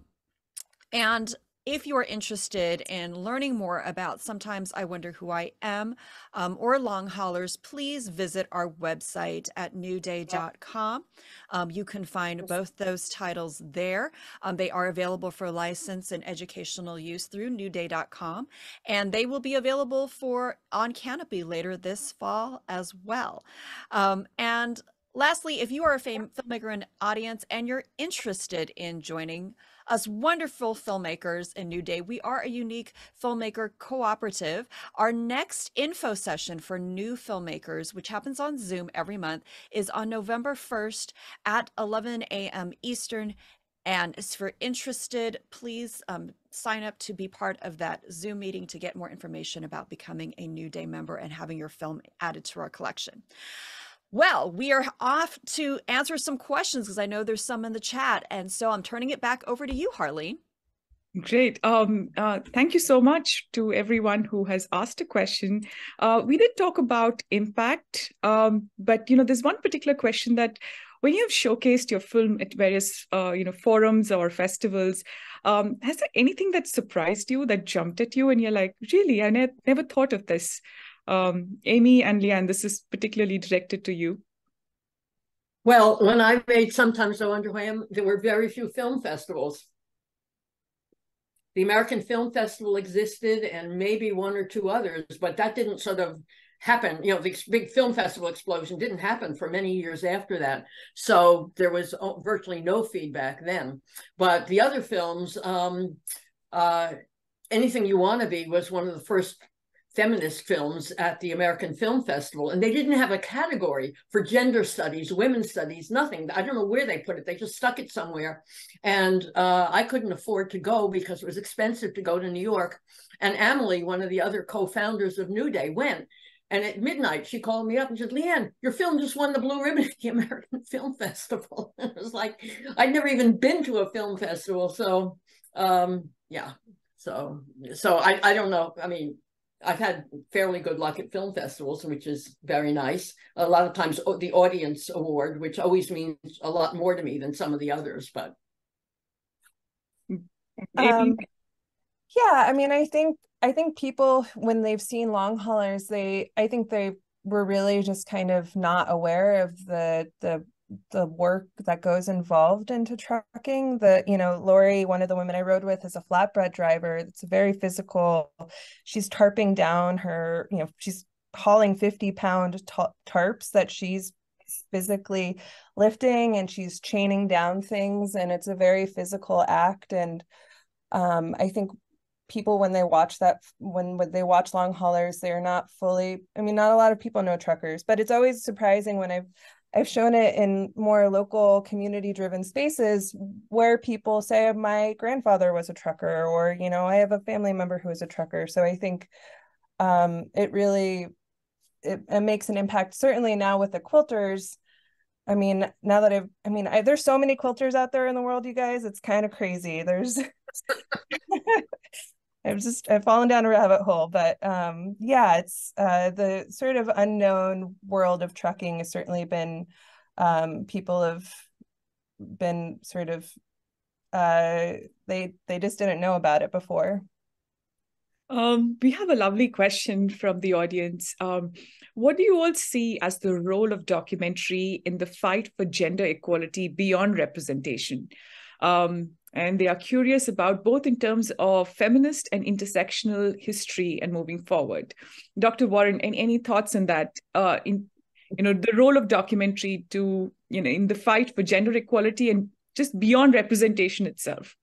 And if you are interested in learning more about Sometimes I Wonder Who I Am um, or Long Haulers, please visit our website at new day dot com. Um, you can find both those titles there. Um, they are available for license and educational use through new day dot com, and they will be available for on Canopy later this fall as well. Um, and lastly, if you are a fam- filmmaker in audience and you're interested in joining us wonderful filmmakers in New Day, we are a unique filmmaker cooperative. Our next info session for new filmmakers, which happens on Zoom every month, is on November first at eleven a m Eastern. And if you're interested, please um, sign up to be part of that Zoom meeting to get more information about becoming a New Day member and having your film added to our collection. Well, we are off to answer some questions because I know there's some in the chat. And so I'm turning it back over to you, Harleen. Great. Um, uh, thank you so much to everyone who has asked a question. Uh, we did talk about impact, um, but you know, there's one particular question that when you have showcased your film at various uh, you know, forums or festivals, um, has there anything that surprised you, that jumped at you, and you're like, really, I ne never thought of this? Um, Amy and Liane, this is particularly directed to you. Well, when I made Sometimes I Wonder Who I Am, there were very few film festivals. The American Film Festival existed and maybe one or two others, but that didn't sort of happen. You know, the big film festival explosion didn't happen for many years after that. So there was virtually no feedback then. But the other films, um, uh, Anything You Want to Be was one of the first feminist films at the American Film Festival, and they didn't have a category for gender studies, women's studies, nothing. I don't know where they put it. They just stuck it somewhere, and uh, I couldn't afford to go because it was expensive to go to New York. And Amelie, one of the other co-founders of New Day, went, and at midnight she called me up and said, "Liane, your film just won the Blue Ribbon at the American Film Festival." It was like, I'd never even been to a film festival. So um, yeah, so so I, I don't know. I mean, I've had fairly good luck at film festivals, which is very nice. A lot of times the audience award, which always means a lot more to me than some of the others, but. Um, yeah, I mean, I think, I think people, when they've seen Long Haulers, they, I think they were really just kind of not aware of the, the, the work that goes involved into trucking. The, you know, Lori, one of the women I rode with, is a flatbread driver. It's very physical. She's tarping down her, you know, she's hauling fifty pound tarps that she's physically lifting, and she's chaining down things, and it's a very physical act. And um, I think people, when they watch that, when, when they watch Long Haulers, they're not fully, I mean, not a lot of people know truckers, but it's always surprising when I've I've shown it in more local community-driven spaces where people say, my grandfather was a trucker, or, you know, I have a family member who is a trucker. So I think um, it really, it, it makes an impact. Certainly now with the quilters, I mean, now that I've, I mean, I, there's so many quilters out there in the world, you guys, it's kind of crazy. There's, I've just, I've fallen down a rabbit hole, but um, yeah, it's uh, the sort of unknown world of trucking has certainly been, um, people have been sort of, uh, they, they just didn't know about it before. Um, we have a lovely question from the audience. Um, what do you all see as the role of documentary in the fight for gender equality beyond representation? Um, and they are curious about both in terms of feminist and intersectional history and moving forward. Doctor Warren, any, any thoughts on that? Uh, in, you know, the role of documentary to, you know, in the fight for gender equality and just beyond representation itself?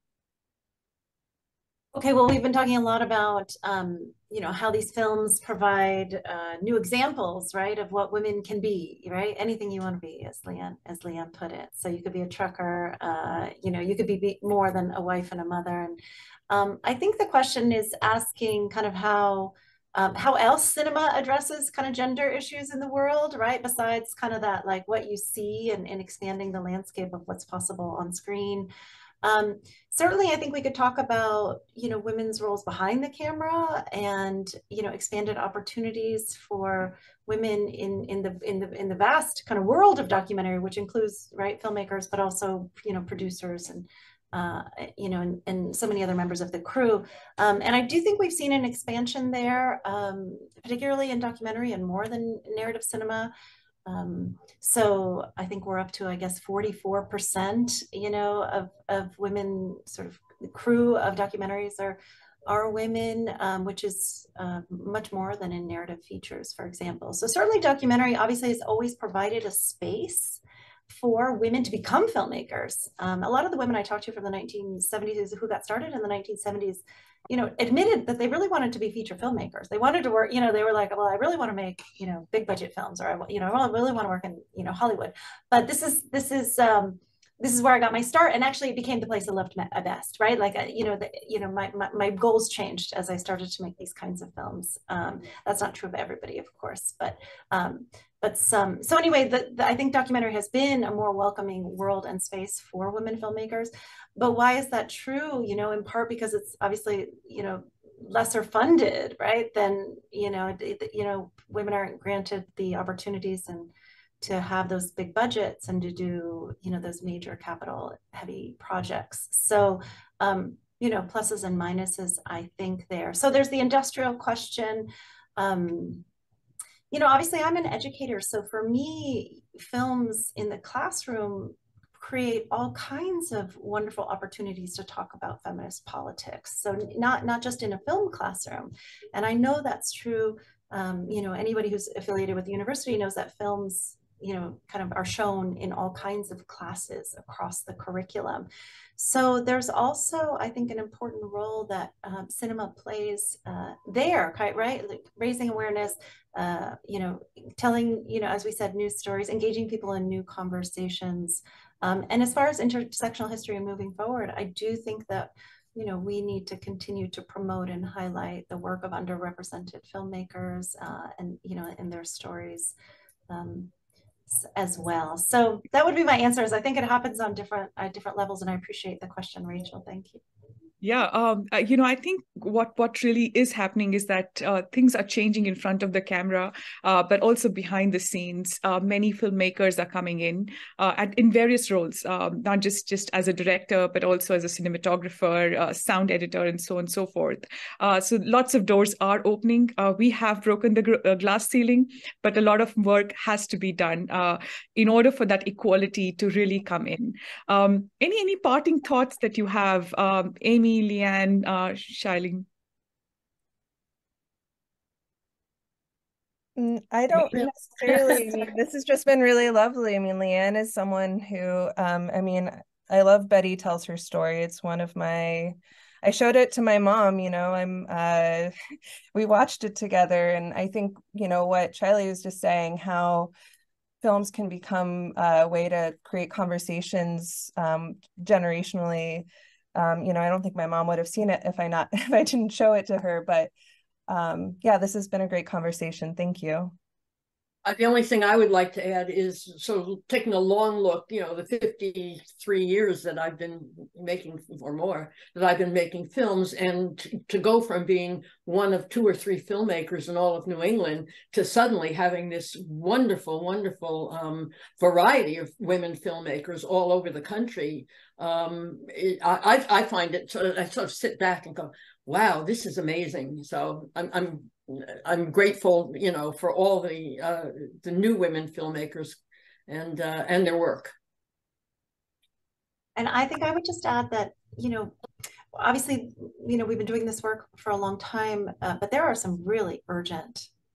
Okay, well, we've been talking a lot about, um, you know, how these films provide uh, new examples, right, of what women can be, right? Anything you want to be, as Liane, as Liane put it. So you could be a trucker, uh, you know, you could be, be more than a wife and a mother. And um, I think the question is asking kind of how, um, how else cinema addresses kind of gender issues in the world, right? Besides kind of that, like what you see and, and expanding the landscape of what's possible on screen. Um, certainly, I think we could talk about, you know, women's roles behind the camera and, you know, expanded opportunities for women in, in the in the in the vast kind of world of documentary, which includes, right, filmmakers, but also, you know, producers and, uh, you know, and, and so many other members of the crew. Um, and I do think we've seen an expansion there, um, particularly in documentary and more than narrative cinema. Um, so I think we're up to, I guess, forty-four percent, you know, of, of women, sort of the crew of documentaries are, are women, um, which is uh, much more than in narrative features, for example. So certainly documentary obviously has always provided a space for women to become filmmakers. Um, a lot of the women I talked to from the nineteen seventies who got started in the nineteen seventies, you know, admitted that they really wanted to be feature filmmakers. They wanted to work, you know, they were like, well, I really want to make, you know, big budget films, or, I, you know, I really want to work in, you know, Hollywood. But this is, this is, um, this is where I got my start. And actually it became the place I loved best, right? Like, you know, the, you know, my, my, my goals changed as I started to make these kinds of films. Um, that's not true of everybody, of course, but, um, but some, so anyway, the, the, I think documentary has been a more welcoming world and space for women filmmakers. But why is that true? You know, in part because it's obviously, you know, lesser funded, right? Than, you know, it, you know, women aren't granted the opportunities and to have those big budgets and to do, you know, those major capital heavy projects. So, um, you know, pluses and minuses, I think there. So there's the industrial question. Um, you know, obviously I'm an educator. So for me, films in the classroom create all kinds of wonderful opportunities to talk about feminist politics. So not, not just in a film classroom. And I know that's true. Um, you know, anybody who's affiliated with the university knows that films, you know, kind of are shown in all kinds of classes across the curriculum. So there's also, I think, an important role that um, cinema plays uh, there, right? Like raising awareness, uh, you know, telling, you know, as we said, news stories, engaging people in new conversations. Um, and as far as intersectional history and moving forward, I do think that, you know, we need to continue to promote and highlight the work of underrepresented filmmakers uh, and, you know, in their stories. Um, as well. So that would be my answers. I think it happens on different uh, different levels, and I appreciate the question, Rachel. Thank you. Yeah, um, uh, you know, I think what what really is happening is that uh, things are changing in front of the camera, uh, but also behind the scenes. Uh, many filmmakers are coming in uh, at, in various roles, um, not just, just as a director, but also as a cinematographer, uh, sound editor, and so on and so forth. Uh, so lots of doors are opening. Uh, we have broken the gr uh, glass ceiling, but a lot of work has to be done uh, in order for that equality to really come in. Um, any, any parting thoughts that you have, um, Amy, Liane, uh, Shilyh? I don't necessarily, I mean, this has just been really lovely. I mean, Liane is someone who, um, I mean, I love Betty Tells Her Story. It's one of my, I showed it to my mom, you know, I'm, uh, we watched it together. And I think, you know, what Shilyh was just saying, how films can become a way to create conversations um, generationally. Um, you know, I don't think my mom would have seen it if I not if I didn't show it to her. But um, yeah, this has been a great conversation. Thank you. Uh, the only thing I would like to add is sort of taking a long look, you know, the fifty-three years that I've been making, or more, that I've been making films, and to, to go from being one of two or three filmmakers in all of New England to suddenly having this wonderful, wonderful um, variety of women filmmakers all over the country. Um, it, I, I find it, sort of, I sort of sit back and go, wow, this is amazing. So I'm, I'm I'm grateful, you know, for all the uh, the new women filmmakers and uh, and their work. And I think I would just add that, you know, obviously, you know, we've been doing this work for a long time, uh, but there are some really urgent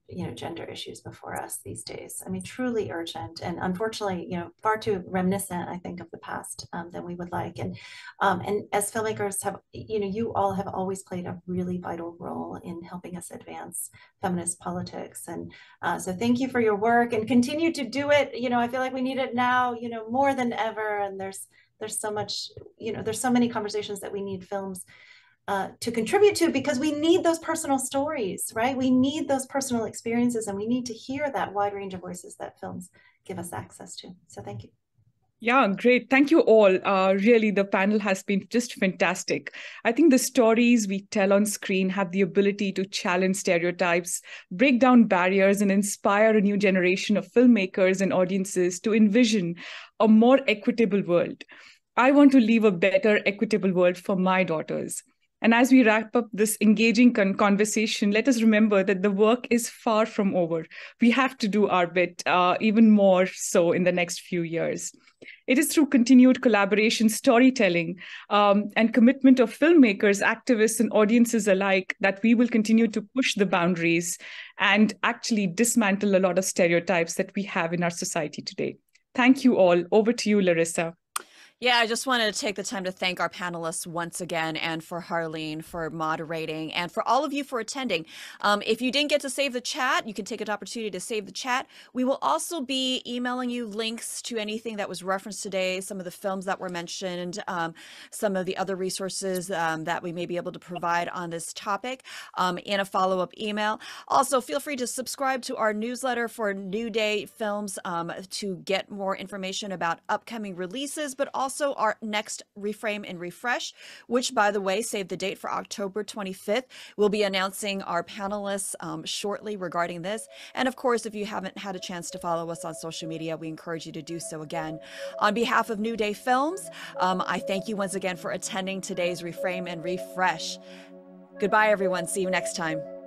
you know, gender issues before us these days. I mean, truly urgent, and unfortunately, you know, far too reminiscent, I think, of the past um, than we would like. And um, and as filmmakers have, you know, you all have always played a really vital role in helping us advance feminist politics. And uh, so thank you for your work, and continue to do it. You know, I feel like we need it now, you know, more than ever. And there's there's so much, you know, there's so many conversations that we need films Uh, to contribute to, because we need those personal stories, right? We need those personal experiences, and we need to hear that wide range of voices that films give us access to. So thank you. Yeah, great. Thank you all. Uh, really, the panel has been just fantastic. I think the stories we tell on screen have the ability to challenge stereotypes, break down barriers, and inspire a new generation of filmmakers and audiences to envision a more equitable world. I want to leave a better, equitable world for my daughters. And as we wrap up this engaging con- conversation, let us remember that the work is far from over. We have to do our bit, uh, even more so in the next few years. It is through continued collaboration, storytelling, um, and commitment of filmmakers, activists, and audiences alike that we will continue to push the boundaries and actually dismantle a lot of stereotypes that we have in our society today. Thank you all. Over to you, Larissa. Yeah, I just wanted to take the time to thank our panelists once again, and for Harleen for moderating, and for all of you for attending. Um, if you didn't get to save the chat, you can take an opportunity to save the chat. We will also be emailing you links to anything that was referenced today, some of the films that were mentioned, um, some of the other resources um, that we may be able to provide on this topic um, in a follow-up email. Also, feel free to subscribe to our newsletter for New Day Films um, to get more information about upcoming releases, but also Also, our next Reframe and Refresh, which, by the way, save the date for October twenty-fifth. We'll be announcing our panelists um, shortly regarding this. And of course, if you haven't had a chance to follow us on social media, we encourage you to do so again. On behalf of New Day Films, um, I thank you once again for attending today's Reframe and Refresh. Goodbye, everyone. See you next time.